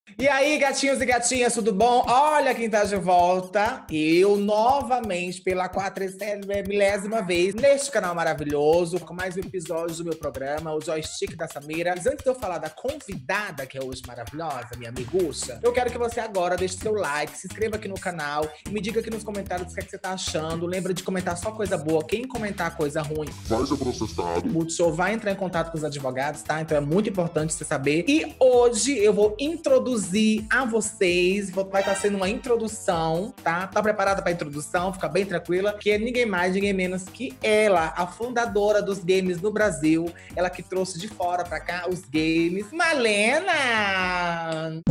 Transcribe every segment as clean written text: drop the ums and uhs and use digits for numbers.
E aí, gatinhos e gatinhas, tudo bom? Olha quem tá de volta. Eu, novamente, pela 40ª vez, neste canal maravilhoso, com mais um episódio do meu programa, o Joystick da Samira. Mas antes de eu falar da convidada, que é hoje maravilhosa, minha amigucha, eu quero que você agora deixe seu like, se inscreva aqui no canal e me diga aqui nos comentários o que é que você tá achando. Lembra de comentar só coisa boa. Quem comentar coisa ruim vai ser processado. O Multishow vai entrar em contato com os advogados, tá? Então é muito importante você saber. E hoje eu vou introduzir a vocês, vai estar sendo uma introdução, tá? Tá preparada pra introdução? Fica bem tranquila, que é ninguém mais, ninguém menos que ela, a fundadora dos games no Brasil, ela que trouxe de fora pra cá os games, Malena!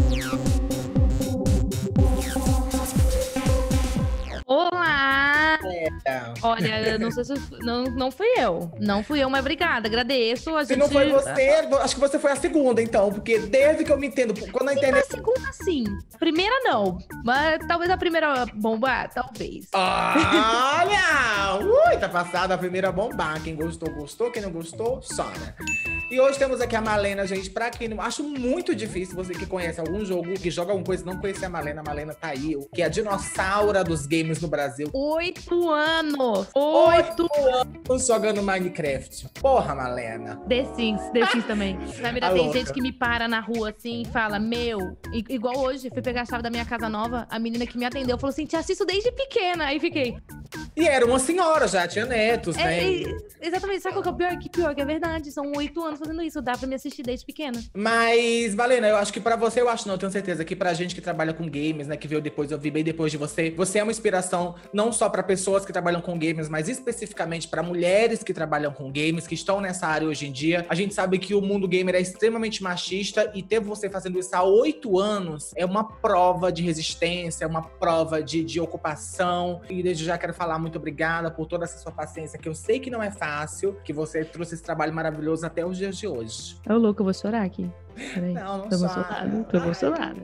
Olá! Olha, não sei se não fui eu. Não fui eu, mas obrigada, agradeço. Se não foi você, acho que você foi a segunda, então, porque desde que eu me entendo, quando a internet. A segunda, sim. Primeira, não. Mas talvez a primeira bomba, talvez. Olha! Ui, tá passada a primeira bomba. Quem gostou, gostou. Quem não gostou, chora. E hoje temos aqui a Malena, gente. Pra quem não... Acho muito difícil você que conhece algum jogo, que joga alguma coisa, não conhecer a Malena. A Malena tá aí, que é a dinossauro dos games no Brasil. 8 anos! 8 anos jogando Minecraft. Porra, Malena. The Sims também. Samira, tem gente que me para na rua assim e fala, meu... Igual hoje, fui pegar a chave da minha casa nova, a menina que me atendeu falou assim, te assisto desde pequena. Aí fiquei... E era uma senhora já, tinha netos, né? Exatamente. Sabe qual que é o pior? Que pior, que é verdade. São 8 anos fazendo isso. Dá pra me assistir desde pequena. Mas, Malena, eu acho que pra você, eu tenho certeza que pra gente que trabalha com games, né, que veio depois, eu vi bem depois de você, você é uma inspiração não só pra pessoas que trabalham com games, mas especificamente pra mulheres que trabalham com games, que estão nessa área hoje em dia. A gente sabe que o mundo gamer é extremamente machista e ter você fazendo isso há 8 anos é uma prova de resistência, é uma prova de ocupação. E desde já quero falar muito obrigada por toda essa sua paciência, que eu sei que não é fácil, que você trouxe esse trabalho maravilhoso até os dias de hoje. É louco, eu vou chorar aqui. Peraí. Não Tô chora. emocionada.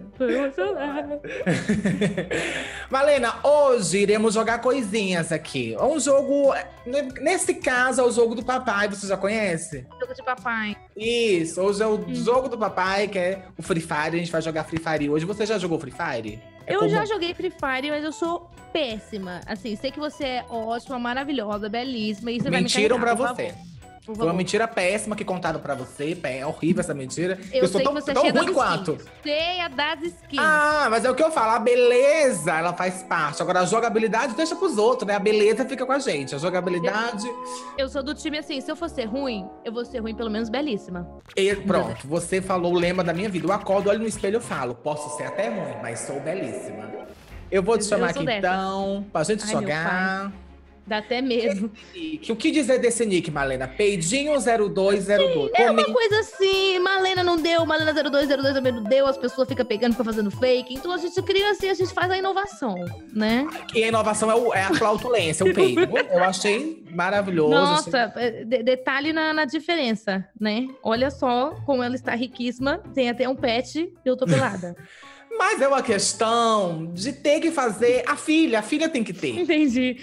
Malena, hoje iremos jogar coisinhas aqui. É um jogo, nesse caso, é o jogo do papai, você já conhece? Jogo de papai. Isso, hoje é o jogo do papai, que é o Free Fire, a gente vai jogar Free Fire hoje. Você já jogou Free Fire? Eu já joguei Free Fire, mas eu sou péssima. Assim, sei que você é ótima, maravilhosa, belíssima. E você Mentiram vai me pra você. Foi uma mentira péssima que contaram pra você. É horrível essa mentira. Eu sou sei tão, que você é tão ruim quanto. Cheia das skins. Ah, mas é o que eu falo. A beleza, ela faz parte. Agora, a jogabilidade deixa pros outros, né? A beleza fica com a gente. A jogabilidade... Eu sou do time assim, se eu for ser ruim, eu vou ser ruim pelo menos belíssima. E pronto, você falou o lema da minha vida. Eu acordo, olho no espelho e falo, posso ser até ruim, mas sou belíssima. Eu vou te chamar aqui então, pra gente jogar. Dá até medo. O que dizer desse nick, Malena? Peidinho0202. É uma coisa assim, Malena não deu, Malena 0202 também não deu, as pessoas ficam pegando, ficam fazendo fake. Então a gente cria assim, a gente faz a inovação, né? E a inovação é a flautulência, o peido. Eu achei maravilhoso. Nossa, detalhe na diferença, né? Olha só como ela está riquíssima, tem até um pet e eu tô pelada. Mas é uma questão de ter que fazer a filha tem que ter. Entendi.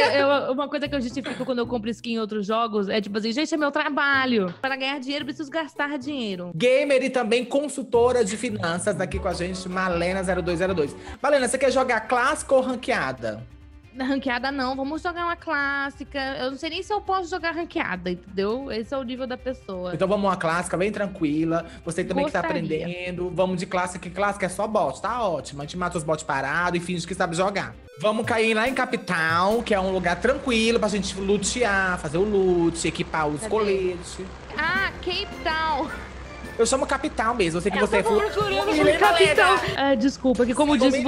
Uma coisa que eu justifico quando eu compro skin em outros jogos é tipo assim, gente, é meu trabalho. Para ganhar dinheiro, preciso gastar dinheiro. Gamer e também consultora de finanças aqui com a gente, Malena0202. Malena, você quer jogar clássica ou ranqueada? Ranqueada não, vamos jogar uma clássica. Eu não sei nem se eu posso jogar ranqueada, entendeu? Esse é o nível da pessoa. Então vamos uma clássica bem tranquila. Você também que tá aprendendo. Vamos de clássica, que clássica é só bot, tá ótimo. A gente mata os bots parados e finge que sabe jogar. Vamos cair lá em Capital, que é um lugar tranquilo pra gente lutear, fazer o loot, equipar os coletes. Ah, Cape Town. Eu chamo Capital mesmo, eu sei que você é Capital. Desculpa, que como diz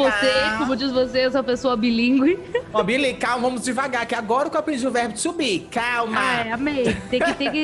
você, eu sou uma pessoa bilíngue. Ó, Billy, calma, vamos devagar, que agora que eu aprendi o verbo to be, calma. Amei. Tem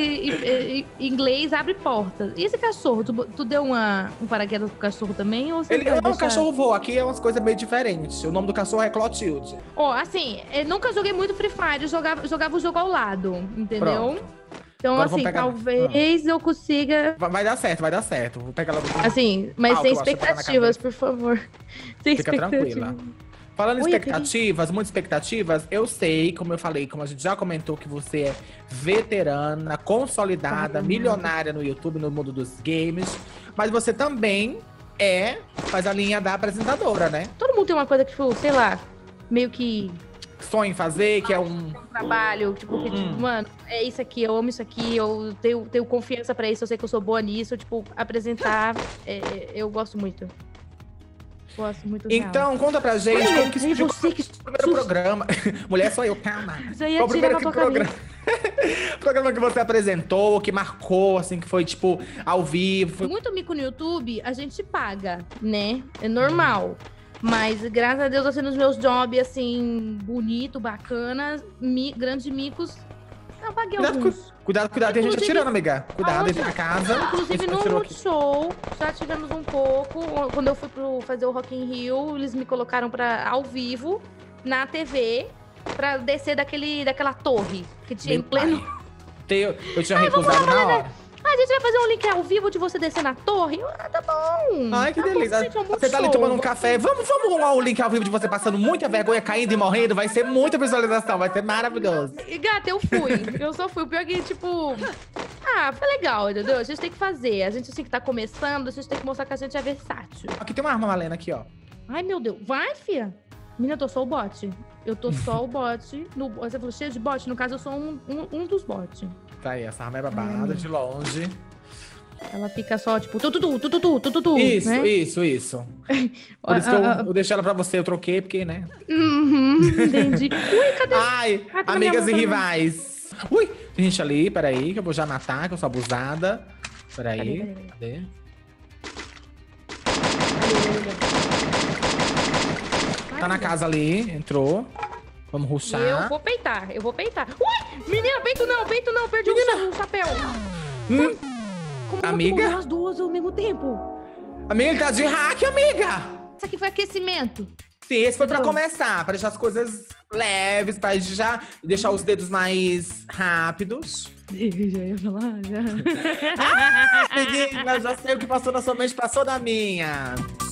que inglês abre portas. E esse cachorro, tu deu um paraquedas pro cachorro também? Ou você Ele não, o cachorro voa, aqui é umas coisas meio diferentes. O nome do cachorro é Clotilde. Assim, eu nunca joguei muito Free Fire, eu jogava o jogo ao lado, entendeu? Pronto. Então, agora assim, talvez eu consiga... Vai dar certo. Vou pegar ela do... Assim, mas sem expectativas, por favor. Sem Fica tranquila. Falando em expectativas, muitas expectativas, eu sei, como eu falei, como a gente já comentou, que você é veterana, consolidada, milionária no YouTube, no mundo dos games. Mas você também faz a linha da apresentadora, né? Todo mundo tem uma coisa que, tipo, sei lá, meio que Sonha em fazer, que é um trabalho, tipo, que, tipo, mano, é isso aqui, eu amo isso aqui, eu tenho confiança pra isso, eu sei que eu sou boa nisso, tipo, apresentar, eu gosto muito. Gosto muito real. Então, conta pra gente como que surgiu o primeiro programa. Mulher, sou eu, calma. Já ia tirar na tua programa. Programa que você apresentou, que marcou, assim, que foi, tipo, ao vivo. Muito mico no YouTube, a gente paga, né? É normal. Mas, graças a Deus, assim, nos meus jobs, assim, bonito, bacana, grandes micos, eu paguei alguns. Cuidado, tem gente atirando, amiga. Cuidado, dentro da casa. Inclusive, no Multishow, já tivemos um pouco. Quando eu fui fazer o Rock in Rio, eles me colocaram ao vivo, na TV, pra descer daquela torre que tinha em pleno... Eu tinha recusado na hora. A gente vai fazer um link ao vivo de você descer na torre? Tá bom. Ai, que delícia. Você tá ali tomando um café. Vamos arrumar o link ao vivo de você passando muita vergonha, caindo e morrendo. Vai ser muita visualização, vai ser maravilhoso. E, gata, eu fui. Eu só fui. O pior que, tipo... foi legal, entendeu? A gente tem que fazer. A gente, assim, que tá começando, a gente tem que mostrar que a gente é versátil. Aqui tem uma arma, Malena, aqui, ó. Ai, meu Deus. Vai, fia. Menina, eu tô só o bot. Eu tô só o bot. Você falou cheio de bot? No caso, eu sou um dos bots. Tá aí, essa arma é babada, de longe. Ela fica só, tipo, tu. Isso, né? isso. Por isso que eu deixei ela pra você, eu troquei, porque, né? Entendi. Ui, cadê? Ai, amigas e rivais. Ui, tem gente ali, peraí, que eu vou já matar, que eu sou abusada. Peraí, cadê? Tá na casa ali, entrou. Vamos rushar. Eu vou peitar. Ui! Menina, peito não, perdi o chapéu. Como amiga? as duas ao mesmo tempo? Amiga, ele tá de hack, amiga! Isso aqui foi aquecimento. Sim, esse foi pra começar, pra deixar as coisas leves, pra já deixar os dedos mais rápidos. Já ia falar, já. Menina, já sei o que passou na sua mente, passou na minha.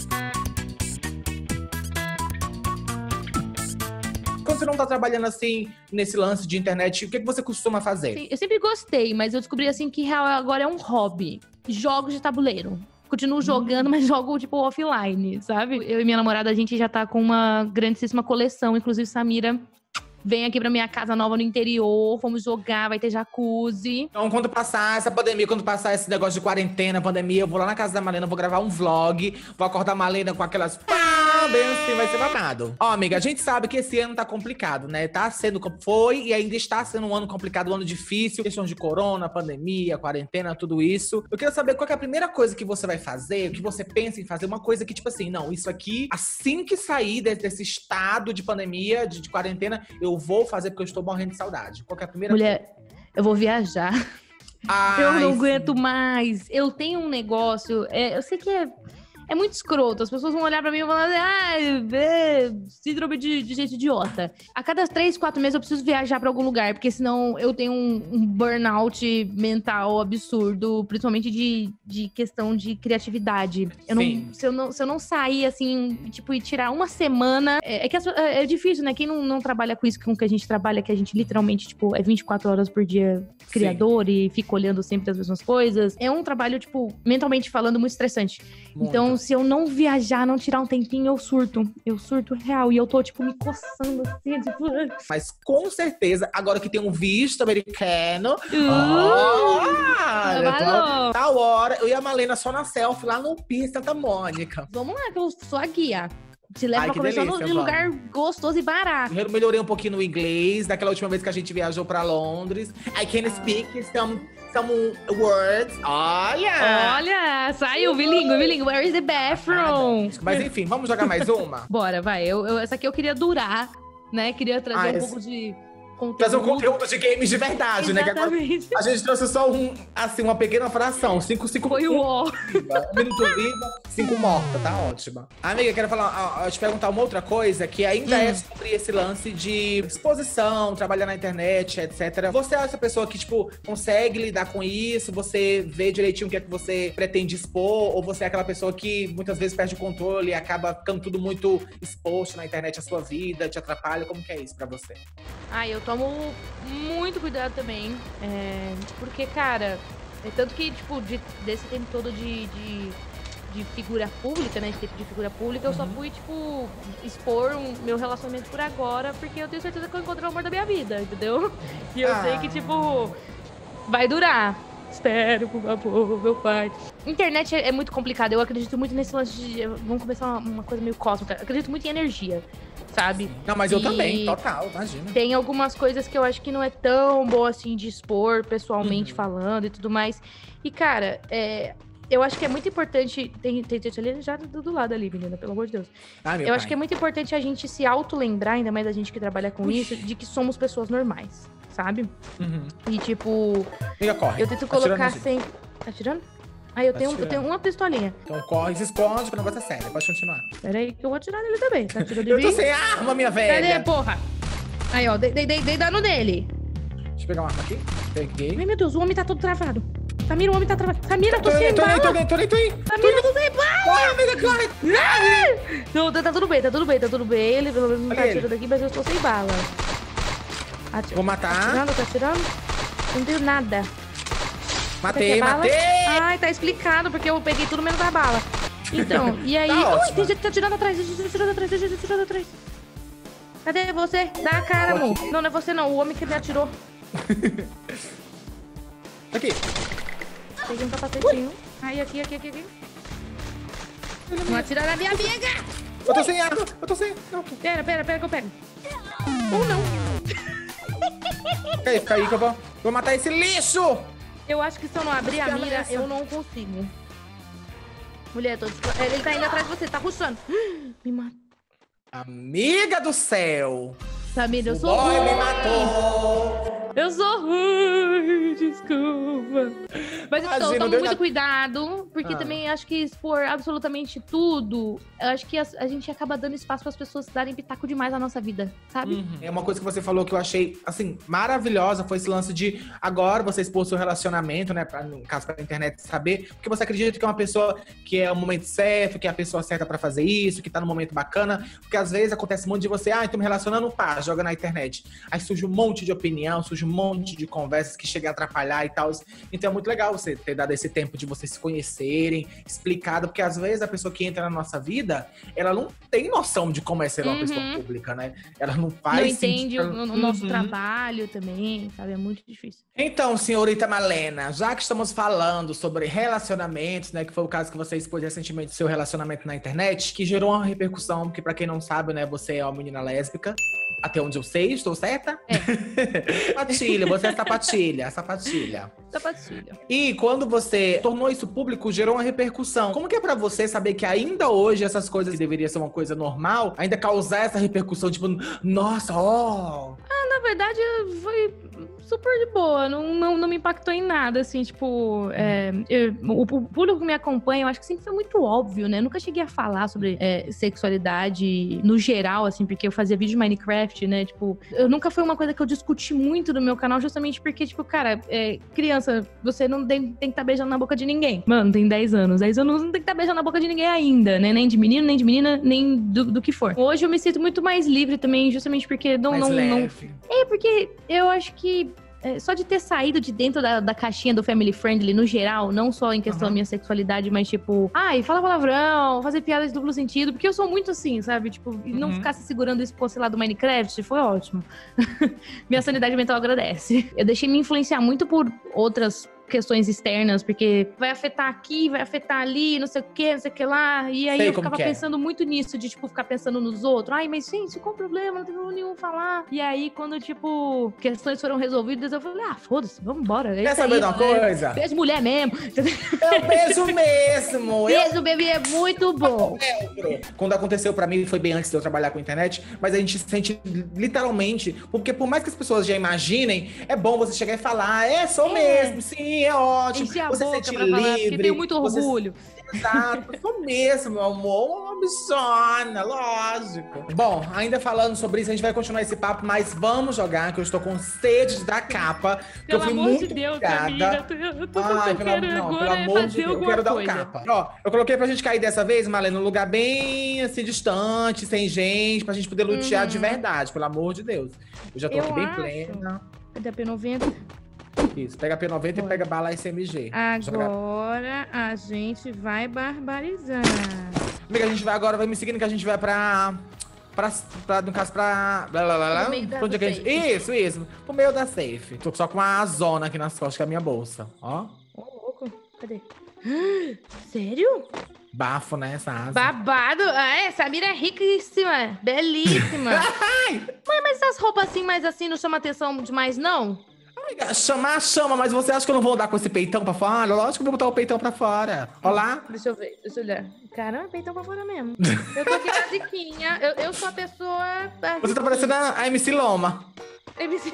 Quando você não tá trabalhando assim, nesse lance de internet, o que você costuma fazer? Sim, eu sempre gostei, mas eu descobri assim que real agora é um hobby. Jogos de tabuleiro. Continuo jogando, mas jogo, tipo, offline, sabe? Eu e minha namorada, a gente já tá com uma grandíssima coleção. Inclusive, Samira vem aqui pra minha casa nova no interior. Vamos jogar, vai ter jacuzzi. Então, quando passar essa pandemia, quando passar esse negócio de quarentena, pandemia, eu vou lá na casa da Malena, vou gravar um vlog. Vou acordar a Malena com aquelas... bem assim, vai ser babado. Ó, amiga, a gente sabe que esse ano tá complicado, né? Foi e ainda está sendo um ano complicado, um ano difícil. Questão de corona, pandemia, quarentena, tudo isso. Eu queria saber qual que é a primeira coisa que você vai fazer, o que você pensa em fazer. Uma coisa que, tipo assim, não, isso aqui, assim que sair desse estado de pandemia, de quarentena, eu vou fazer porque eu estou morrendo de saudade. Qual que é a primeira coisa? Mulher, eu vou viajar. Eu não aguento mais. Eu tenho um negócio, eu sei que é muito escroto. As pessoas vão olhar pra mim e vão falar, síndrome de gente idiota. A cada 3, 4 meses eu preciso viajar pra algum lugar, porque senão eu tenho um burnout mental absurdo, principalmente de questão de criatividade. Se eu não sair, assim, tipo, e tirar uma semana... É difícil, né? Quem não trabalha com isso, com o que a gente trabalha, que a gente literalmente, tipo, é 24 horas por dia criador e fica olhando sempre as mesmas coisas. É um trabalho, tipo, mentalmente falando, muito estressante. Muito. Então, se eu não viajar, não tirar um tempinho, eu surto. Eu surto real. E eu tô, tipo, me coçando assim, tipo... Mas com certeza, agora que tem um visto americano... Tá hora. Eu e a Malena só na selfie lá no Pier Santa Mônica. Vamos lá, que eu sou a guia. Te leva pra conversar num lugar gostoso e barato. Eu melhorei um pouquinho no inglês. Daquela última vez que a gente viajou pra Londres. I can speak some words. Olha, saiu, bilíngue. Where is the bathroom? Mas enfim, vamos jogar mais uma? Bora, vai. Essa aqui eu queria durar, né? Queria trazer um pouco de conteúdo. Trazer um conteúdo de games de verdade, exatamente, né? A gente trouxe só uma pequena fração. 5 Foi o ó. 1 minuto viva, 5 morta, tá ótima. Amiga, quero te perguntar uma outra coisa, que ainda é sobre esse lance de exposição, trabalhar na internet, etc. Você é essa pessoa que, tipo, consegue lidar com isso? Você vê direitinho o que é que você pretende expor? Ou você é aquela pessoa que muitas vezes perde o controle e acaba ficando tudo muito exposto na internet, a sua vida, te atrapalha? Como que é isso pra você? Eu tomo muito cuidado também, porque, cara, tanto que, tipo, desse tempo todo de de figura pública, né? De tipo de figura pública, eu só fui, tipo, expor meu relacionamento por agora, porque eu tenho certeza que eu encontrei o amor da minha vida, entendeu? E eu sei que, tipo, vai durar. Espero, por favor, meu pai. Internet é muito complicado. Eu acredito muito nesse lance de... Vamos começar uma coisa meio cósmica. Eu acredito muito em energia, sabe? Não, mas eu também, total, imagina. Tem algumas coisas que eu acho que não é tão boa, assim, de expor pessoalmente falando e tudo mais. E, cara, eu acho que é muito importante... Tem gente ali já do lado ali, menina, pelo amor de Deus. Eu acho que é muito importante a gente se auto-lembrar, ainda mais a gente que trabalha com isso, de que somos pessoas normais, sabe? E, tipo... Amiga, corre. Eu tento colocar sempre... Tá tirando? Eu tenho uma pistolinha. Então corre, se esconde, que o negócio é sério. Pode continuar. Pera aí que eu vou atirar nele também. Tá tirando de Eu mim? tô sem arma, minha velha. Cadê, porra? Aí, ó, dei dano nele. Deixa eu pegar uma arma aqui. Peguei. Ai, meu Deus, o homem tá todo travado. Samira, o homem tá travado. Samira, tô sem bala. Tô aí. Samira, tô sem bala. Corre, amiga, corre. Não, tá tudo bem. Ele pelo menos não tá atirando aqui, mas eu estou sem bala. Vou matar. Tá atirando? Não tenho nada. Matei. Ai, tá explicado, porque eu peguei tudo menos a bala. Então, e aí... Ui, tem gente que tá atirando atrás. Cadê você? Dá a cara, amor. Não é você não, o homem que me atirou. Aqui. Peguei um capacetinho. Aí, aqui. Não atira na minha amiga! Eu tô sem arma, Não. Pera que eu pego. Ou não. Fica aí que eu vou matar esse lixo! Eu acho que se eu não abrir a mira, eu não consigo. Mulher, ele tá indo atrás de você, tá rushando. Me matou. Amiga do céu! Samira, eu sou ruim. O boy me ruim. matou! Eu sou ruim, desculpa. Mas então, eu tomo muito cuidado, porque também acho que expor absolutamente tudo, eu acho que a gente acaba dando espaço para as pessoas darem pitaco demais na nossa vida, sabe? É uma coisa que você falou que eu achei, assim, maravilhosa, foi esse lance de agora você expor seu relacionamento, né, no caso pra internet saber, porque você acredita que é uma pessoa que é o momento certo, que é a pessoa certa pra fazer isso, que tá no momento bacana, porque às vezes acontece um monte de você, tô me relacionando, pá, joga na internet. Aí surge um monte de opinião, surge um monte de conversas que chegam a atrapalhar e tal. Então é muito legal você ter dado esse tempo de vocês se conhecerem, explicado, porque às vezes a pessoa que entra na nossa vida, ela não tem noção de como é ser uma pessoa pública, né? Ela não faz... Não entende o nosso trabalho também, sabe? É muito difícil. Então, senhorita Malena, já que estamos falando sobre relacionamentos, né, que foi o caso que você expôs recentemente do seu relacionamento na internet, que gerou uma repercussão, porque pra quem não sabe, né, você é uma menina lésbica. Até onde eu sei, estou certa? Sapatilha, você é sapatilha. Sapatilha. E quando você tornou isso público, gerou uma repercussão. Como que é pra você saber que ainda hoje essas coisas que deveriam ser uma coisa normal, ainda causar essa repercussão, tipo, nossa, na verdade, foi super de boa, não me impactou em nada, assim, tipo, o público que me acompanha, eu acho que sempre foi muito óbvio, né? Eu nunca cheguei a falar sobre sexualidade no geral, assim, porque eu fazia vídeo de Minecraft, né? Tipo, eu nunca foi uma coisa que eu discuti muito no meu canal, justamente porque, tipo, cara, criança, você não tem que estar beijando na boca de ninguém. Mano, tem 10 anos. 10 anos não tem que estar beijando na boca de ninguém ainda, né? Nem de menino, nem de menina, nem do que for. Hoje eu me sinto muito mais livre também, justamente porque não... porque eu acho que só de ter saído de dentro da caixinha do family friendly no geral, não só em questão da minha sexualidade, mas tipo, fala palavrão, fazer piadas de duplo sentido, porque eu sou muito assim, sabe? Tipo, e não ficar se segurando isso por lá do Minecraft, foi ótimo. Minha sanidade mental agradece. Eu deixei me influenciar muito por outras questões externas, porque vai afetar aqui, vai afetar ali, não sei o que lá. E aí eu ficava pensando muito nisso, de, tipo, ficar pensando nos outros. Mas, gente, qual o problema? Não tem problema nenhum falar. E aí, quando, tipo, questões foram resolvidas, eu falei, foda-se, vamos embora. Quer saber de uma coisa? Beijo mulher mesmo. É o beijo mesmo. Beijo, bebê, é muito bom. Quando aconteceu pra mim, foi bem antes de eu trabalhar com internet, mas a gente sente literalmente, porque por mais que as pessoas já imaginem, é bom você chegar e falar, sou mesmo, sim, é ótimo. Encher a você boca sente pra livre. falar, porque tenho muito orgulho. Exato, eu sou mesmo, meu amor, uma bichona, lógico. Bom, ainda falando sobre isso, a gente vai continuar esse papo, mas vamos jogar, que eu estou com sede da capa, que eu fui muito obrigada. Eu tô pelo amor de Deus, eu quero dar um capa. Ó, eu coloquei pra gente cair dessa vez, Malena, num lugar bem, assim, distante, sem gente, pra gente poder lutear de verdade, pelo amor de Deus. Eu já tô aqui bem plena. Cadê a P90? Isso, pega P90 e pega bala SMG. Agora a gente vai barbarizar. Amiga, a gente vai agora, vai me seguindo que a gente vai no caso, pra... No meio da safe. Isso. Pro meio da safe. Tô só com uma zona aqui nas costas, que é a minha bolsa. Ó. Ô, louco. Cadê? Sério? Bafo, né, essa asa. Babado. Samira é riquíssima. Belíssima. Mãe, mas essas roupas assim, mais assim, não chama atenção demais, não? Amiga, chama, mas você acha que eu não vou andar com esse peitão pra fora? Lógico que eu vou botar o peitão pra fora. Olha lá. Deixa eu ver, deixa eu olhar. Caramba, peitão pra fora mesmo. Eu tô aqui na diquinha. Eu sou a pessoa... Você tá parecendo a MC Loma. MC...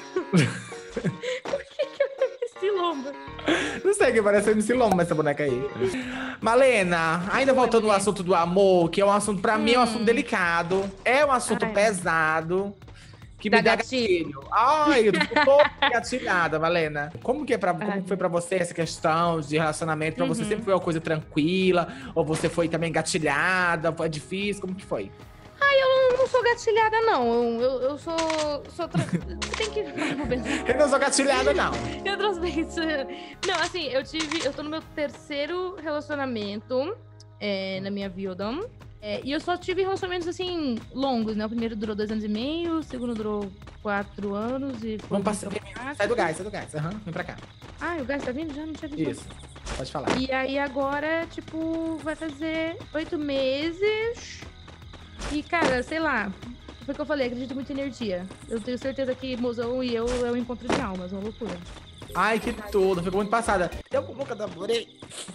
Por que eu MC Loma? Não sei, que parece a MC Loma essa boneca aí. Malena, ainda voltando ao assunto do amor, que é um assunto, pra mim, é um assunto delicado. É um assunto pesado. Que me dá gatilho. Ai, eu tô toda gatilhada, Malena. Como foi pra você essa questão de relacionamento? Pra você sempre foi uma coisa tranquila? Ou você foi também gatilhada? Foi difícil? Como que foi? Eu não sou gatilhada, não. Eu sou você tem que... Eu não sou gatilhada, não. Eu transmito. Não, assim, eu tô no meu terceiro relacionamento na minha vida. E eu só tive relacionamentos, assim, longos, né? O primeiro durou 2 anos e meio, o segundo durou 4 anos e... Vamos passar. Sai do gás. Vem pra cá. O gás tá vindo? Já não tinha visto. Isso, pode falar. E aí agora, tipo, vai fazer 8 meses. E, cara, sei lá. Foi o que eu falei, acredito muito em energia. Eu tenho certeza que mozão e eu é um encontro de almas, uma loucura. Ai, que tudo. Ficou muito passada. Eu nunca namorei.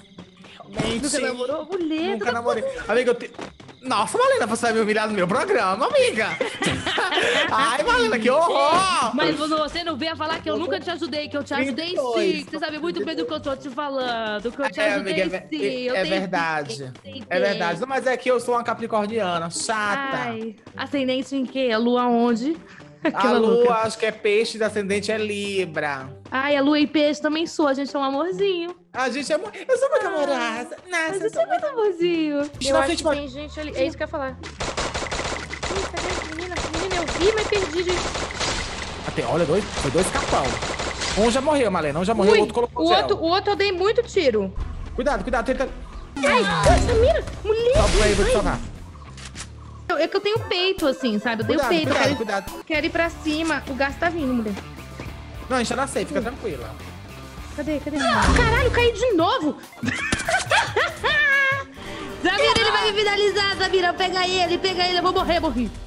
Nunca namorou? Mulher, nunca namorei. Amiga, eu tenho... Nossa, Malena, você vai me humilhar no meu programa, amiga. Ai, Malena, que horror. Mas você não veio a falar que eu nunca te ajudei, que eu te ajudei sim. Você sabe muito bem do que eu tô te falando, que eu te ajudei amiga, sim. É verdade. É verdade. Não, mas é que eu sou uma capricorniana, chata. Ai, ascendente em quê? A lua onde? A lua, acho que é peixe, ascendente é Libra. Ai, a lua e peixe também sou, a gente é um amorzinho. A gente é... Eu sou muito amorosa. Nossa, a gente é muito amorzinho. Eu acho que tem gente ali... É isso que eu ia falar. Ih, cadê? Menina, eu vi, mas perdi de... Olha, foi 2 capão. Um já morreu, Malena, o outro colocou o outro eu dei muito tiro. Cuidado, tenta... Ai, Samira, mulher. Só pra aí, vou te salvar. É que eu tenho peito, assim, sabe? Eu tenho peito. Cuidado. Quero ir pra cima. O gás tá vindo, mulher. Não, a gente tá na safe, fica tranquila. Cadê? Caralho, caí de novo! Samira, ele vai me finalizar, Samira. Pega ele, eu vou morrer.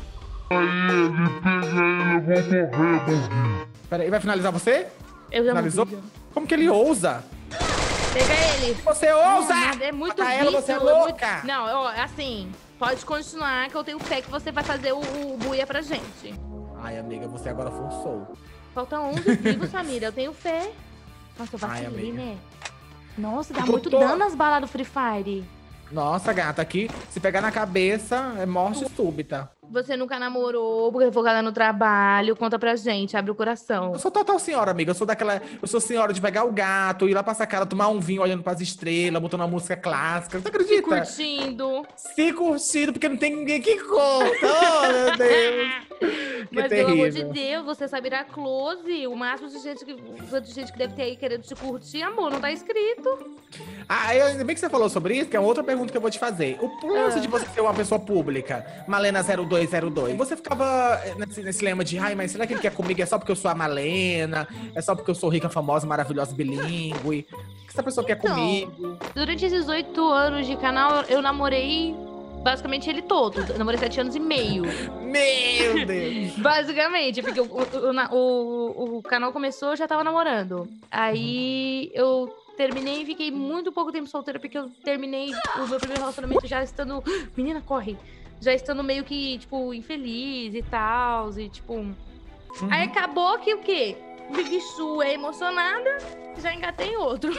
Pera aí, vai finalizar você? Eu já finalizou? Morri. Como que ele ousa? Pega ele. Você ousa! É muito ela, você é louca! Não, assim, pode continuar que eu tenho fé que você vai fazer o buia pra gente. Ai, amiga, você agora forçou. Faltam 11 vivos, Samira. Eu tenho fé. Nossa, eu vacilei, né? Nossa, dá muito dano as balas do Free Fire. Nossa, gata, aqui, se pegar na cabeça, é morte súbita. Você nunca namorou, porque focada no trabalho. Conta pra gente, abre o coração. Eu sou total senhora, amiga. Eu sou senhora de pegar o gato, ir lá pra sacada, tomar um vinho olhando pras estrelas, botando uma música clássica. Você acredita? Se curtindo, porque não tem ninguém que conta. Oh, meu Deus. Mas, pelo amor de Deus, você sabe ir a close. O máximo de gente que deve ter aí querendo te curtir, amor, não tá escrito. Ainda bem que você falou sobre isso, que é outra pergunta que eu vou te fazer. O lance de você ser uma pessoa pública, Malena 0202, você ficava nesse lema de, ai, mas será que ele quer comigo? É só porque eu sou a Malena? É só porque eu sou rica, famosa, maravilhosa, bilíngue? O que essa pessoa quer comigo? Durante esses 8 anos de canal, eu namorei basicamente ele todo. Eu namorei 7 anos e meio. Meu Deus! Basicamente, porque o canal começou, eu já tava namorando. Aí eu terminei e fiquei muito pouco tempo solteira, porque eu terminei o meu primeiro relacionamento já estando... Menina, corre! Já estando meio que, tipo, infeliz e tal, e tipo... Aí acabou que o quê? Big Su é emocionada, já engatei em outro.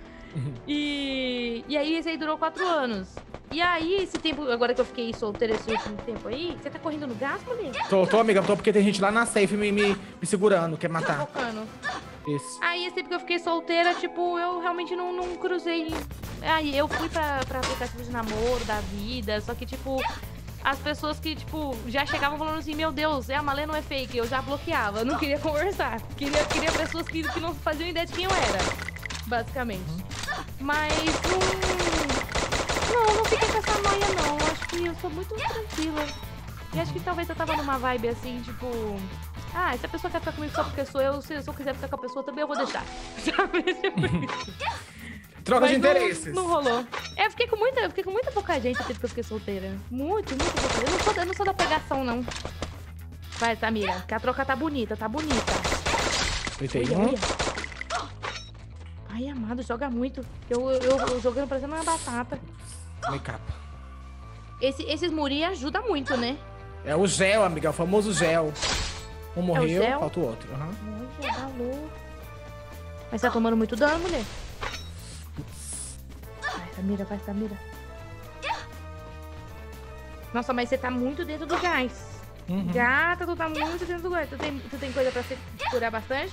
E aí esse aí durou 4 anos. E aí, esse tempo, agora que eu fiquei solteira esse último tempo aí, você tá correndo no gás, mulher? Tô, amiga, porque tem gente lá na safe me segurando, quer matar. Tá focando. Isso. Aí, esse tempo que eu fiquei solteira, tipo, eu realmente não cruzei. Aí, eu fui pra aplicativo de namoro da vida, só que, tipo, as pessoas que, tipo, já chegavam falando assim, meu Deus, a Malena não é fake, eu já bloqueava, eu não queria conversar. Queria pessoas que não faziam ideia de quem eu era, basicamente. Mas não fiquei com essa noia, não. Acho que eu sou muito tranquila. E acho que talvez eu tava numa vibe assim, tipo... Ah, se a pessoa quer ficar comigo só porque sou eu, se eu quiser ficar com a pessoa também, eu vou deixar. Sabe? Troca de interesses. Não rolou. Eu fiquei com muita pouca gente desde que eu fiquei solteira. Muito pouca. Eu não sou da pegação, não. Vai, Samira, que a troca tá bonita, tá bonita. Olha. Ai, amado, joga muito. Eu jogando parecendo uma batata. Make up. Esses muri ajudam muito, né? É o gel, amiga, é o famoso gel. Um morreu, gel? falta o outro. Olha, tá louco. Mas tá tomando muito dano, mulher. Vai, Samira. Nossa, mas você tá muito dentro do gás. Gata, tu tá muito dentro do gás. Tu tem coisa pra se curar bastante?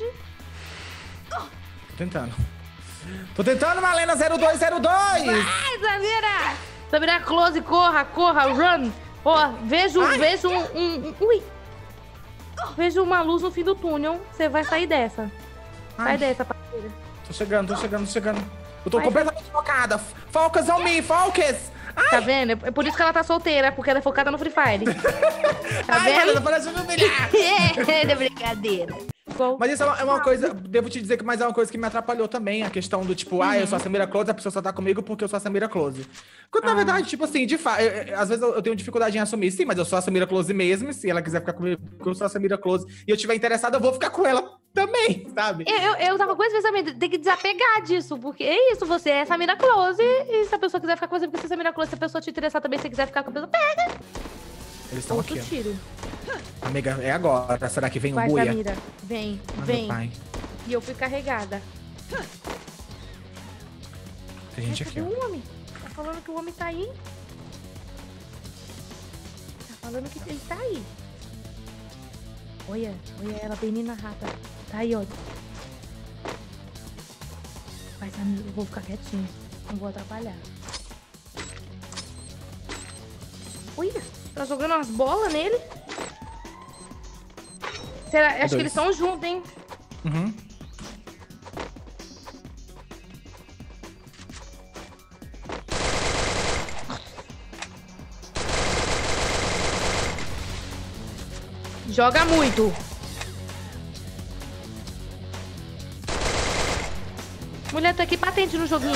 Tô tentando, Malena 0202! Vai, Samira! Samira, close, corra, run! Ó, vejo ui! Vejo uma luz no fim do túnel. Você vai sair dessa. Sai dessa, parceira. Tô chegando. Eu tô completamente focada. Focus on me, focus! Ai. Tá vendo? É por isso que ela tá solteira, porque ela é focada no Free Fire. Tá vendo? Malena, parece me humilhar. É brincadeira. Mas isso é uma coisa, devo te dizer que mais é uma coisa que me atrapalhou também, a questão do tipo, eu sou a Samira Close, a pessoa só tá comigo porque eu sou a Samira Close. Quando na verdade, tipo assim, de fato, às vezes eu tenho dificuldade em assumir, sim, mas eu sou a Samira Close mesmo, se ela quiser ficar comigo porque eu sou a Samira Close e eu estiver interessada, eu vou ficar com ela também, sabe? Eu tava com esse pensamento, tem que desapegar disso, porque é isso, você é Samira Close, e se a pessoa quiser ficar com você porque você é Samira Close, se a pessoa te interessar também, se você quiser ficar com a pessoa, pega! Eles estão aqui, tiro. Amiga, é agora. Será que vem Vai, o buia? Samira. Vem. Pai. E eu fui carregada. Tem gente aqui, ó. Homem? Tá falando que o homem tá aí? Tá falando que ele tá aí. Olha ela, menina rata. Tá aí, ó. Vai, Samira, eu vou ficar quietinho. Não vou atrapalhar. Olha, tá jogando umas bolas nele? Será? Acho que eles estão juntos, hein? Joga muito. Mulher, tô aqui patente no joguinho.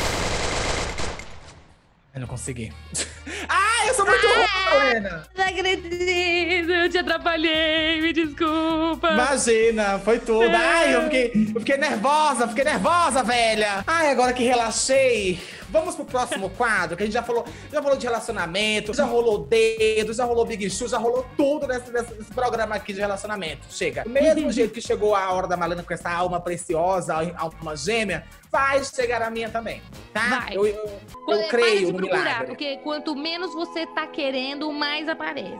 Eu não consegui. Eu sou muito ruim, Malena! Não acredito, eu te atrapalhei, me desculpa. Imagina, foi tudo. Eu fiquei nervosa, velha. Agora que relaxei, vamos pro próximo quadro, que a gente já falou de relacionamento, já rolou dedo, já rolou Big Show, já rolou tudo nesse programa aqui de relacionamento. Chega. Do mesmo jeito que chegou a hora da Malena com essa alma preciosa, alma gêmea, vai chegar a minha também, tá? Vai. Eu creio no milagre. Porque quanto menos você tá querendo, mais aparece.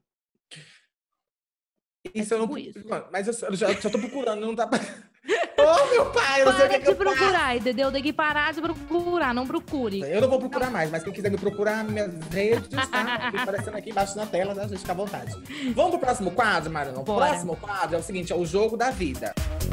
Isso eu não... Isso. Mas eu já tô procurando, não tá... Meu pai, eu não sei o que Para de procurar, entendeu? Tem que parar de procurar, não procure. Eu não vou procurar mais, mas quem quiser me procurar, minhas redes, tá aparecendo aqui embaixo na tela, né? A gente fica à vontade. Vamos pro próximo quadro, Marina? O próximo quadro é o seguinte, é o jogo da vida.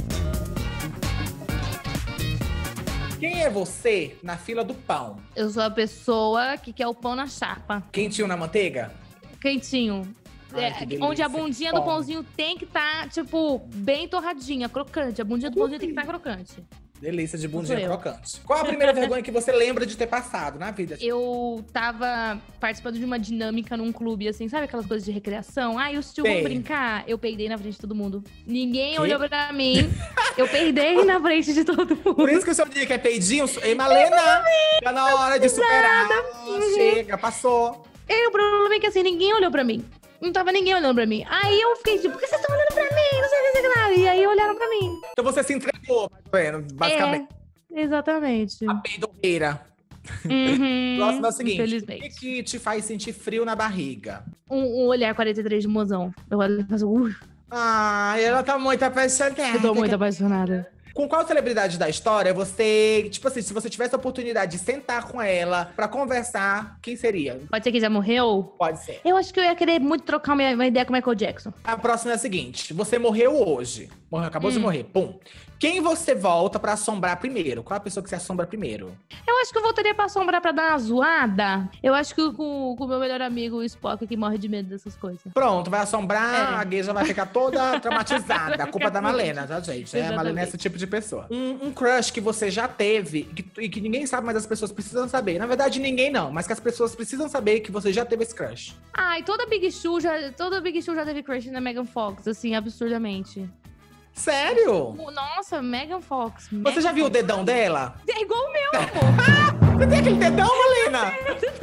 Quem é você na fila do pão? Eu sou a pessoa que quer o pão na chapa. Quentinho na manteiga? Quentinho. Onde a bundinha do pãozinho tem que estar, tipo, bem torradinha, crocante. A bundinha do pãozinho tem que estar crocante. Delícia de bundinha crocante. Qual a primeira vergonha que você lembra de ter passado na vida? Eu tava participando de uma dinâmica num clube, assim, sabe aquelas coisas de recreação? Os tios vão brincar. Eu peidei na frente de todo mundo. Ninguém olhou pra mim. Eu peidei na frente de todo mundo. Por isso que o seu dia que é peidinho, ei, Malena, tá na hora de superar. Chega, passou. O problema é que assim, ninguém olhou pra mim. Não tava ninguém olhando pra mim. Aí eu fiquei tipo, por que vocês estão olhando pra mim? Não sei o que nada. E aí olharam pra mim. Então você se entregou, basicamente. Exatamente. A peidoeira. Próximo é o seguinte. O que te faz sentir frio na barriga? Um olhar 43 de mozão. Eu olho e faço, ela tá muito apaixonada. Eu tô muito apaixonada. Com qual celebridade da história você, tipo assim, se você tivesse a oportunidade de sentar com ela pra conversar, quem seria? Pode ser que já morreu? Pode ser. Eu acho que eu ia querer muito trocar uma ideia com o Michael Jackson. A próxima é a seguinte: você morreu hoje. Acabou de morrer. Pum. Quem você volta pra assombrar primeiro? Qual a pessoa que você assombra primeiro? Eu acho que eu voltaria pra assombrar pra dar uma zoada. Eu acho que com o meu melhor amigo, o Spock, que morre de medo dessas coisas. Pronto, vai assombrar, a Gay já vai ficar toda traumatizada. A culpa é da Malena, tá, gente? A Malena é esse tipo de pessoa. Um crush que você já teve e que ninguém sabe, mas as pessoas precisam saber. Na verdade, ninguém não, mas que as pessoas precisam saber que você já teve esse crush. Ai, toda Big Show já teve crush na Megan Fox, assim, absurdamente. Sério? Nossa, Megan Fox. Você já viu o dedão dela? É igual o meu, amor. Você tem aquele dedão, Malena?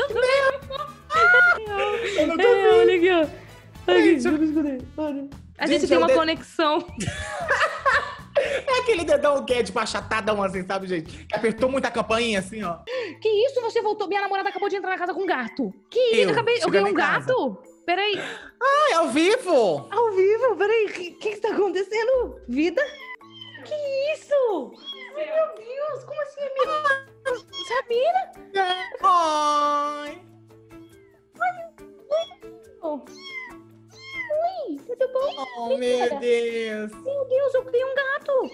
Eu não tô vendo. Olha aqui, ó. A gente tem uma conexão. É aquele dedão que é tipo achatadão assim, sabe, gente? Que apertou muita campainha assim, ó. Que isso? Você voltou? Minha namorada acabou de entrar na casa com um gato. Que isso? Eu ganhei um gato? Peraí. Ah, é ao vivo? Ao vivo? Peraí. O que está acontecendo? Vida? Que isso? Ai, meu Deus. Como assim, amiga? Samira? Oi. Oi, tudo bom? Oh, meu Deus. Meu Deus, eu ganhei um gato.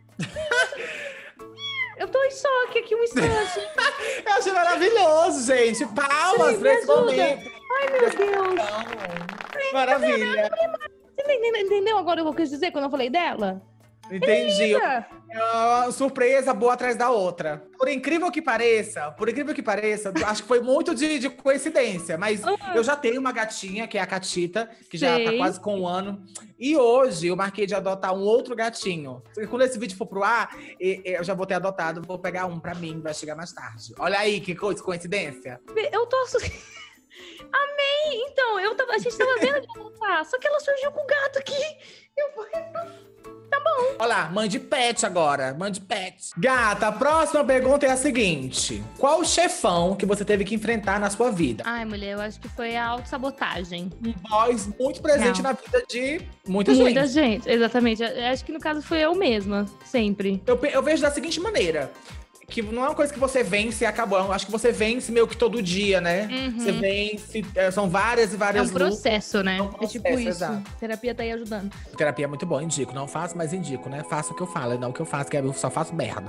Eu tô em choque aqui, um instante. Eu achei maravilhoso, gente. Palmas pra esse momento. Ai, meu Deus. Maravilha. Você entendeu agora o que eu quis dizer quando eu falei dela? Entendi. Uma surpresa boa atrás da outra. Por incrível que pareça, acho que foi muito de coincidência, mas eu já tenho uma gatinha, que é a Catita, que já tá quase com 1 ano. E hoje eu marquei de adotar um outro gatinho. Quando esse vídeo for pro ar, eu já vou ter adotado, vou pegar um pra mim, vai chegar mais tarde. Olha aí, que coincidência. Eu tô... Amei! Então, a gente tava vendo de adotar, só que ela surgiu com o gato aqui. Eu falei... Tá bom. Olha lá, mãe de pet agora. Mãe de pet. Gata, a próxima pergunta é a seguinte. Qual o chefão que você teve que enfrentar na sua vida? Ai, mulher, eu acho que foi a autossabotagem. Um boss muito presente na vida de muita gente, exatamente. Eu acho que no caso foi eu mesma, sempre. Eu vejo da seguinte maneira. Que não é uma coisa que você vence e acabou. Eu acho que você vence meio que todo dia, né? Uhum. Você vence, são várias e várias lutas. É um processo, né? É tipo isso. Exato. Terapia tá aí ajudando. Terapia é muito bom, indico. Não faço, mas indico, né? Faço o que eu falo, não o que eu faço, que eu só faço merda.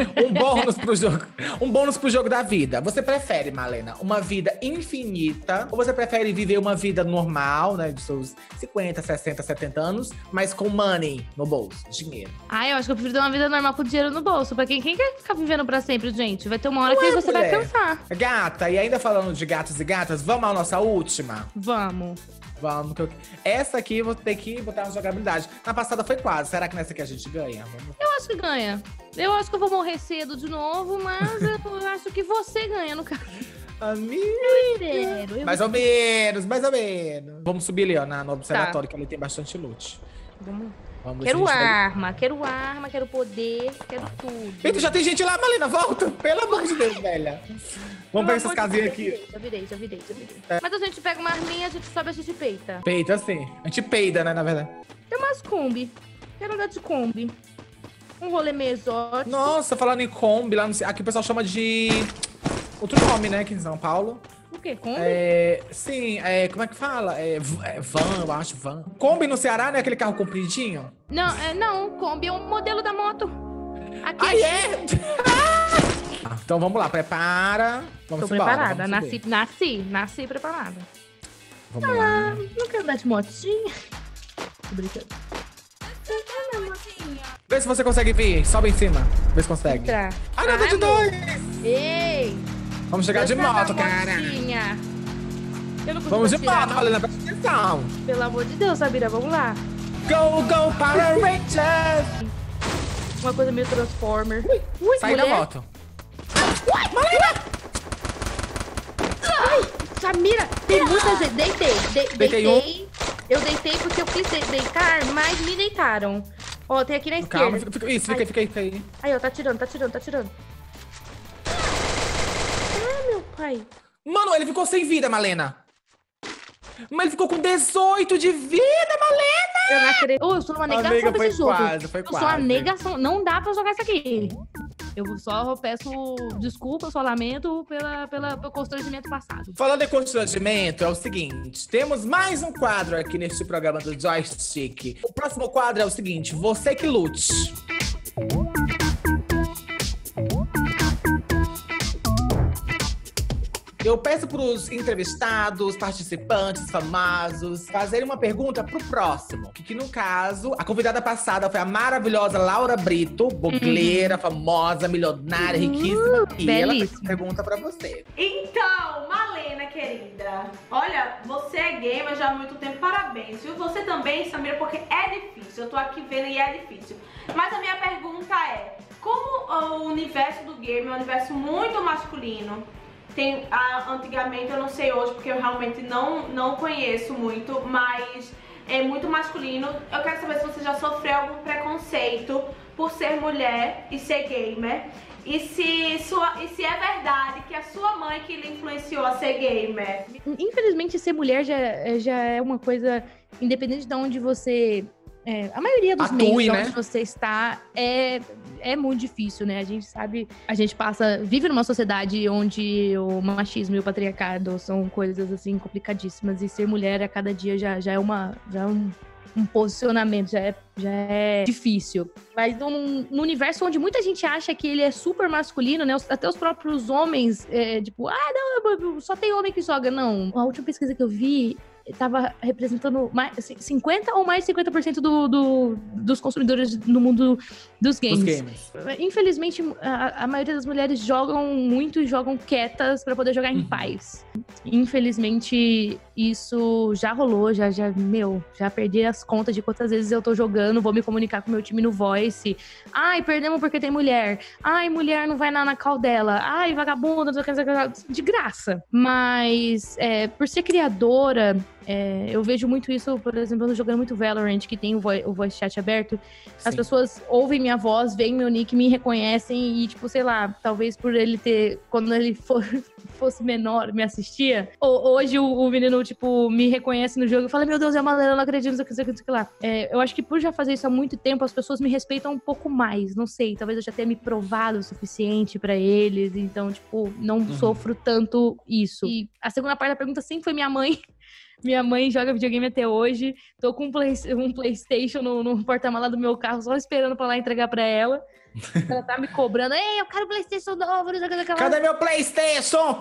Um bônus pro jogo da vida. Você prefere, Malena, uma vida infinita? Ou você prefere viver uma vida normal, né? De seus 50, 60, 70 anos, mas com money no bolso, dinheiro? Eu acho que eu prefiro ter uma vida normal com dinheiro no bolso. Pra quem quer ficar vivendo pra sempre, gente? Vai ter uma hora que você vai cansar. Gata, e ainda falando de gatos e gatas, vamos à nossa última? Vamos. Essa aqui eu vou ter que botar na jogabilidade. Na passada foi quase. Será que nessa aqui a gente ganha? Eu acho que ganha. Eu acho que eu vou morrer cedo de novo, mas eu acho que você ganha, no caso. Amiga. Mais ou menos. Vamos subir ali, ó, no observatório, que ali tem bastante loot. Quero arma, quero poder, quero tudo. Eita, já tem gente lá, Malena, volta! Pelo amor de Deus, velha. Vamos ver essas casinhas aqui. Já virei. Mas a gente pega uma arminha, a gente sobe, a gente peita. Peita, sim. A gente peida, né, na verdade. Tem umas Kombi. Quero andar de Kombi. Um rolê meio exótico. Nossa, falando em Kombi, lá no... aqui o pessoal chama de... outro nome, né, aqui em São Paulo. O quê? Kombi? Sim, como é que fala? Van, eu acho, van. Kombi no Ceará, né? Aquele carro compridinho? Não, Kombi é um modelo da moto. Aqui então vamos lá, prepara. Tô preparada, nasci preparada. Vamos lá. Não quero andar de motinha. Tô brincando. Vê se você consegue vir, sobe em cima. Vê se consegue. Nada de dois! Ei! Vamos chegar de moto, cara. Vamos de moto, Malena, presta atenção. Pelo amor de Deus, Sabira, vamos lá. Go, Power Rangers! Uma coisa meio Transformer. Sai da moto. Malena! Samira, tem muita gente. Deitei. Eu deitei porque eu quis deitar, mas me deitaram. Ó, tem aqui na esquerda. Calma, fica aí. Aí, ó, tá tirando. Meu pai. Mano, ele ficou sem vida, Malena. Mas ele ficou com 18 de vida, Malena! Eu não acredito. Eu sou uma negação Amiga, pra esse jogo. foi Eu quase. sou uma negação. Não dá pra jogar isso aqui. Eu só peço desculpa, só lamento pelo constrangimento passado. Falando em constrangimento, é o seguinte. Temos mais um quadro aqui neste programa do Joystick. O próximo quadro é o seguinte. Você que lute. Eu peço para os entrevistados, participantes, famosos, fazerem uma pergunta pro próximo. Que no caso, a convidada passada foi a maravilhosa Laura Brito, blogueira, famosa, milionária, riquíssima. E ela tem uma pergunta para você. Então, Malena, querida, olha, você é gamer já há muito tempo, parabéns, viu? Você também, Samira, porque é difícil. Eu tô aqui vendo e é difícil. Mas a minha pergunta é, como o universo do game é um universo muito masculino, antigamente, eu não sei hoje, porque eu realmente não conheço muito, mas é muito masculino. Eu quero saber se você já sofreu algum preconceito por ser mulher e ser gamer. E se é verdade que a sua mãe que lhe influenciou a ser gamer. Infelizmente, ser mulher já é uma coisa, independente de onde você... a maioria dos meios onde você está é muito difícil, né? A gente sabe, vive numa sociedade onde o machismo e o patriarcado são coisas, assim, complicadíssimas. E ser mulher a cada dia já é um posicionamento, já é difícil. Mas num universo onde muita gente acha que ele é super masculino, né? Até os próprios homens, só tem homem que joga. Não, a última pesquisa que eu vi tava representando mais, 50% ou mais 50% dos consumidores no mundo dos games. Infelizmente, a maioria das mulheres jogam muito e jogam quietas pra poder jogar em paz. Infelizmente, isso já rolou, já perdi as contas de quantas vezes eu tô jogando, vou me comunicar com o meu time no Voice. Ai, perdemos porque tem mulher. Ai, mulher não vai na call dela. Ai, vagabunda, de graça. Mas, por ser criadora... eu vejo muito isso, por exemplo, jogando muito Valorant, que tem o voice chat aberto. Sim. As pessoas ouvem minha voz, veem meu nick, me reconhecem e, tipo, sei lá, talvez por ele ter, quando ele fosse menor, me assistia. Hoje o menino, tipo, me reconhece no jogo e fala, meu Deus, é uma Malena, eu não acredito, não sei o que lá. Eu acho que por já fazer isso há muito tempo, as pessoas me respeitam um pouco mais, não sei, talvez eu já tenha me provado o suficiente pra eles, então, tipo, não sofro tanto isso. E a segunda parte da pergunta sempre foi minha mãe. Minha mãe joga videogame até hoje. Tô com um PlayStation no porta-mala do meu carro, só esperando pra lá entregar pra ela. Ela tá me cobrando. Ei, eu quero PlayStation novo. Cadê meu PlayStation?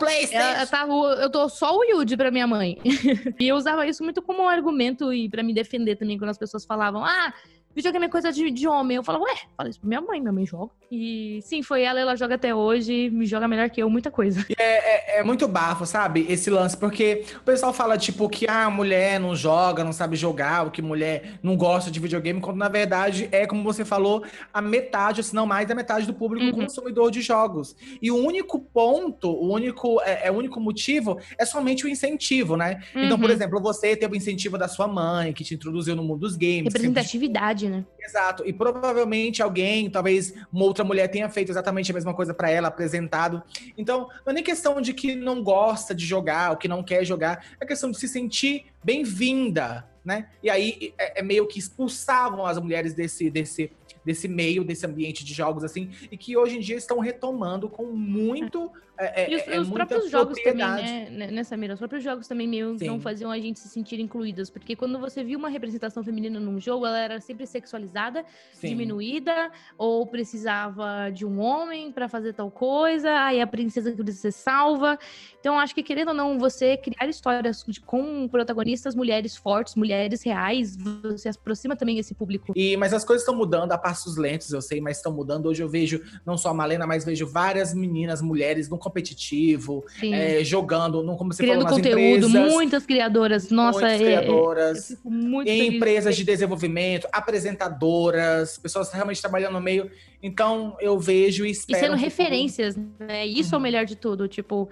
Eu tô só o Yuji pra minha mãe. E eu usava isso muito como um argumento e pra me defender também, quando as pessoas falavam, videogame é coisa de homem. Eu falava, fala isso pra minha mãe joga. E sim, foi ela joga até hoje, me joga melhor que eu, muita coisa. É muito bafo, sabe? Esse lance, porque o pessoal fala, tipo, que a mulher não joga, não sabe jogar, ou que mulher não gosta de videogame, quando na verdade é, como você falou, a metade, ou se não mais da metade do público consumidor de jogos. E o único ponto, o único motivo é somente o incentivo, né? Então, por exemplo, você teve o incentivo da sua mãe, que te introduziu no mundo dos games. Representatividade, né? Exato. E provavelmente alguém, talvez uma outra mulher tenha feito exatamente a mesma coisa pra ela, apresentado. Então, não é nem questão de que não gosta de jogar, ou que não quer jogar. É questão de se sentir bem-vinda, né? E aí, é meio que expulsavam as mulheres desse meio, desse ambiente de jogos, assim, e que hoje em dia estão retomando com muito... E os próprios jogos também, né, Samira? Os próprios jogos também meio não faziam a gente se sentir incluídas, porque quando você viu uma representação feminina num jogo, ela era sempre sexualizada, diminuída, ou precisava de um homem pra fazer tal coisa, aí a princesa que precisa ser salva. Então, acho que, querendo ou não, você criar histórias com protagonistas, mulheres fortes, mulheres reais, você aproxima também esse público. Mas as coisas estão mudando a passos lentos, eu sei, mas estão mudando. Hoje eu vejo, não só a Malena, mas vejo várias meninas, mulheres no competitivo, jogando, como você criando falou, nas conteúdo, empresas. Muitas criadoras, nossa, muitas criadoras, eu fico muito em feliz. Empresas de desenvolvimento, apresentadoras, pessoas realmente trabalhando no meio. Então, eu vejo e espero... E sendo referências, né? Isso é o melhor de tudo, tipo...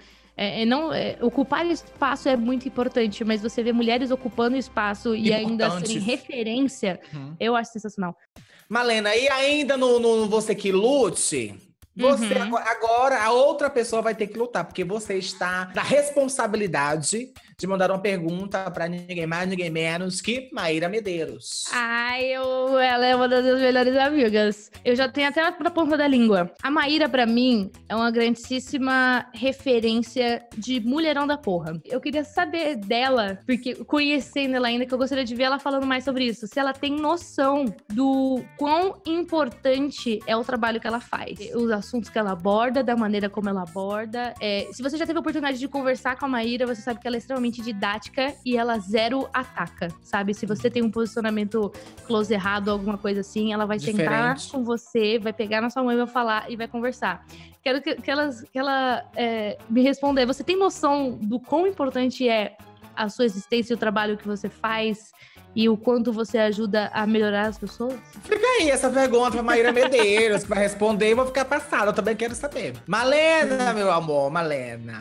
ocupar espaço é muito importante, mas você vê mulheres ocupando espaço e ainda serem referência, eu acho sensacional. Malena, e ainda no Você Que Lute... Agora a outra pessoa vai ter que lutar, porque você está na responsabilidade de mandar uma pergunta pra ninguém mais, ninguém menos que Maíra Medeiros. Ai, ela é uma das minhas melhores amigas. Eu já tenho até na ponta da língua. A Maíra, pra mim, é uma grandíssima referência de mulherão da porra. Eu queria saber dela, porque conhecendo ela ainda, que eu gostaria de ver ela falando mais sobre isso. Se ela tem noção do quão importante é o trabalho que ela faz. Os assuntos que ela aborda, da maneira como ela aborda. Se você já teve a oportunidade de conversar com a Maíra, você sabe que ela é extremamente didática e ela zero ataca, sabe? Se você tem um posicionamento close errado, alguma coisa assim, ela vai sentar com você, vai pegar na sua mão e vai falar e vai conversar. Quero que ela me responda. Você tem noção do quão importante é a sua existência e o trabalho que você faz e o quanto você ajuda a melhorar as pessoas? Fica aí essa pergunta pra Maíra Medeiros, que vai responder e vou ficar passada. Eu também quero saber. Malena, meu amor, Malena.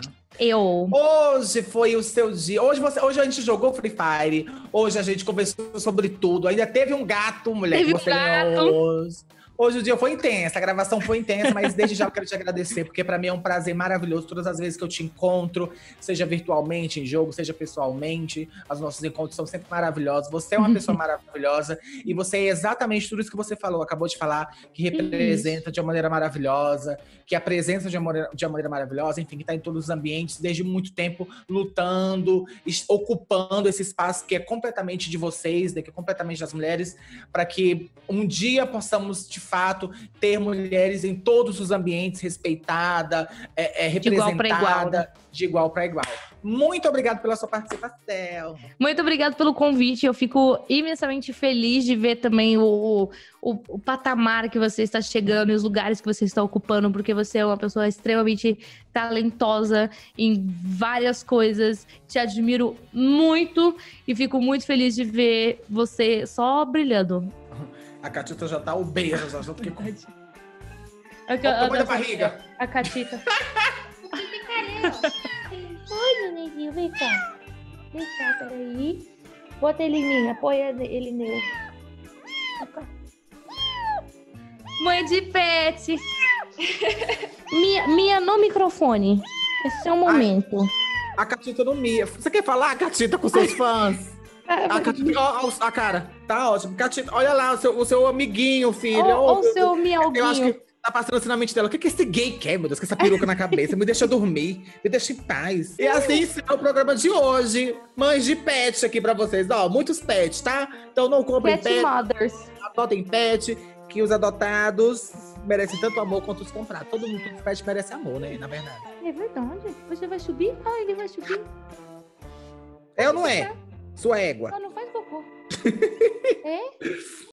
Hoje foi o seu dia. Hoje a gente jogou Free Fire. Hoje a gente conversou sobre tudo. Ainda teve um gato, mulher, que você ganhou. Hoje o dia foi intenso, a gravação foi intensa, mas desde já eu quero te agradecer, porque pra mim é um prazer maravilhoso todas as vezes que eu te encontro, seja virtualmente, em jogo, seja pessoalmente. Os nossos encontros são sempre maravilhosos. Você é uma pessoa maravilhosa e você é exatamente tudo isso que você falou, acabou de falar, que representa de uma maneira maravilhosa, que a presença de uma maneira maravilhosa, enfim, que tá em todos os ambientes, desde muito tempo, lutando, ocupando esse espaço que é completamente de vocês, né, que é completamente das mulheres, para que um dia possamos, de fato, ter mulheres em todos os ambientes, respeitada, representada, de igual para igual. Muito obrigado pela sua participação. Muito obrigado pelo convite. Eu fico imensamente feliz de ver também o patamar que você está chegando e os lugares que você está ocupando, porque você é uma pessoa extremamente talentosa em várias coisas. Te admiro muito e fico muito feliz de ver você só brilhando. A Catita já tá obeisa, já tô aqui com... Tamanho da barriga. A Catita. Oi, neneguinho, vem cá. Vem cá, peraí. Bota ele em mim, apoia ele nele. Mãe de pet. Mia no microfone. Esse é o momento. A Catita não mia. Você quer falar, Catita, com seus fãs? A Catita, a cara, tá ótimo. Catita, olha lá, o seu amiguinho, filho. Olha o seu miauguinho. Eu acho que tá passando assim na mente dela. O que esse gay quer, meu Deus? Com essa peruca na cabeça. Me deixa dormir, me deixa em paz. E assim é o programa de hoje. Mães de pet aqui pra vocês. Ó, muitos pets, tá? Então não comprem pet. Mothers. Adotem pet, que os adotados merecem tanto amor quanto os comprados. Todo mundo, todo pet merece amor, né? Na verdade. É verdade. Você vai subir? Ah, ele vai subir. É ou não é? Sua égua. Não faz cocô. É?